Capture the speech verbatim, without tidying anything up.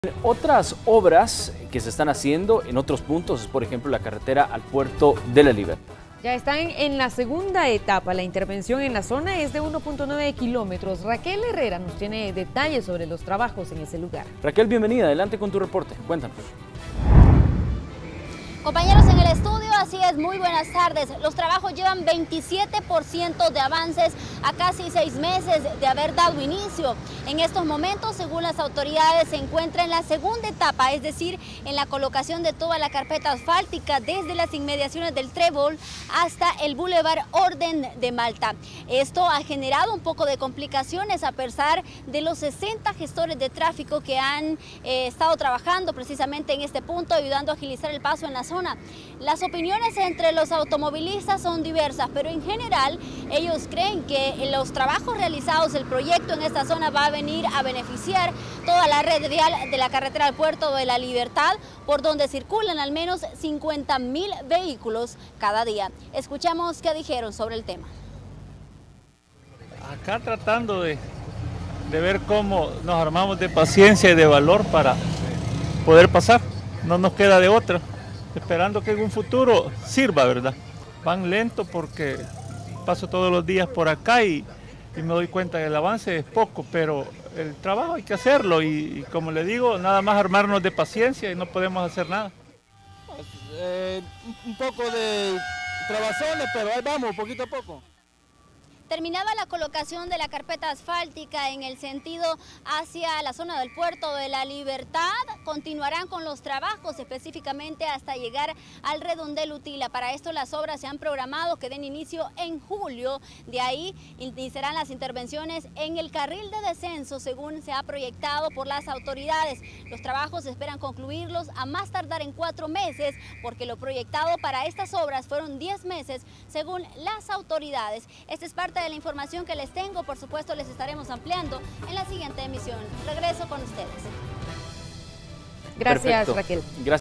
Otras obras que se están haciendo en otros puntos es, por ejemplo, la carretera al Puerto de la Libertad. Ya están en la segunda etapa. La intervención en la zona es de uno punto nueve kilómetros. Raquel Herrera nos tiene detalles sobre los trabajos en ese lugar. Raquel, bienvenida. Adelante con tu reporte. Cuéntanos. Compañeros en el estudio, así es, muy buenas tardes. Los trabajos llevan veintisiete por ciento de avances a casi seis meses de haber dado inicio. En estos momentos, según las autoridades, se encuentra en la segunda etapa, es decir, en la colocación de toda la carpeta asfáltica desde las inmediaciones del Trébol hasta el Boulevard Orden de Malta. Esto ha generado un poco de complicaciones a pesar de los sesenta gestores de tráfico que han eh, estado trabajando precisamente en este punto, ayudando a agilizar el paso en la zona. Las opiniones entre los automovilistas son diversas, pero en general ellos creen que los trabajos realizados, el proyecto en esta zona va a venir a beneficiar toda la red vial de la carretera al Puerto de la Libertad, por donde circulan al menos cincuenta mil vehículos cada día. Escuchamos qué dijeron sobre el tema. Acá tratando de, de ver cómo nos armamos de paciencia y de valor para poder pasar, no nos queda de otra. Esperando que en un futuro sirva, ¿verdad? Van lento porque paso todos los días por acá y, y me doy cuenta que el avance es poco, pero el trabajo hay que hacerlo y, y como le digo, nada más armarnos de paciencia y no podemos hacer nada. Pues, eh, un poco de trabazones, pero ahí vamos, poquito a poco. Terminaba la colocación de la carpeta asfáltica en el sentido hacia la zona del Puerto de la Libertad. Continuarán con los trabajos específicamente hasta llegar al redondel Utila. Para esto las obras se han programado que den inicio en julio. De ahí iniciarán las intervenciones en el carril de descenso según se ha proyectado por las autoridades. Los trabajos esperan concluirlos a más tardar en cuatro meses porque lo proyectado para estas obras fueron diez meses según las autoridades. Esta es parte de la información que les tengo, por supuesto les estaremos ampliando en la siguiente emisión. Regreso con ustedes. Gracias, Perfecto. Raquel. Gracias.